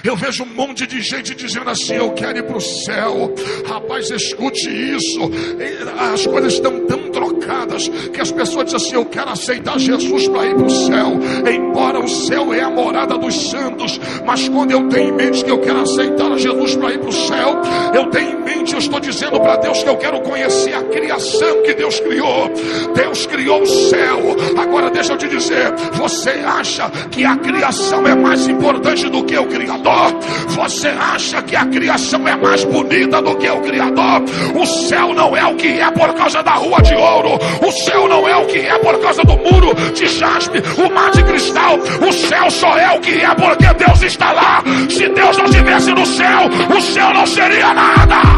Eu vejo um monte de gente dizendo assim: eu quero ir para o céu. Rapaz, escute isso. As coisas estão tão trocadas que as pessoas dizem assim: eu quero aceitar Jesus para ir para o céu. Embora o céu é a morada dos santos, mas quando eu tenho em mente que eu quero aceitar Jesus para ir para o céu, eu tenho em mente, eu estou dizendo para Deus que eu quero conhecer a criação que Deus criou. Deus criou o céu. Agora deixa eu te dizer, você acha que a criação é mais importante do que o Criador? Você acha que a criação é mais bonita do que o Criador? O céu não é o que é por causa da rua de ouro. O céu não é o que é por causa do muro de jaspe, o mar de cristal. O céu só é o que é porque Deus está lá. Se Deus não estivesse no céu, o céu não seria nada.